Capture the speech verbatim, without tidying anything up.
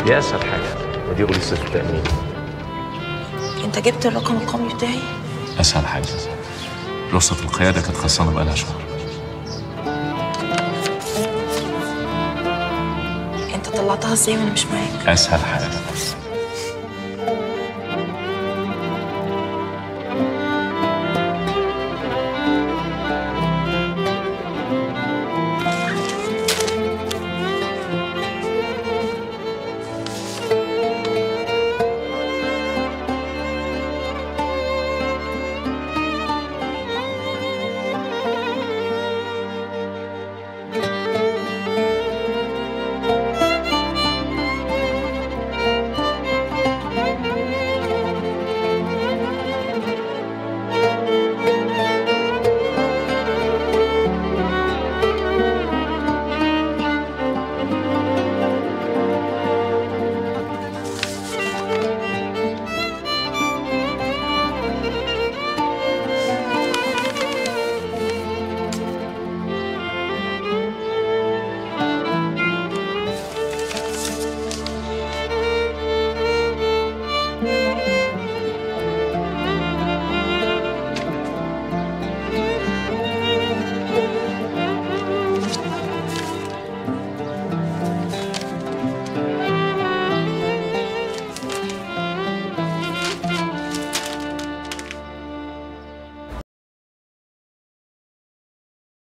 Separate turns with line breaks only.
دي اسهل حاجه، ودي بوليصه التامين.
انت جبت الرقم القومي بتاعي؟
اسهل حاجه، رخصه القياده كانت خلصانه بقالها شهر.
انت طلعتها ازاي وانا مش معاك؟
اسهل حاجه،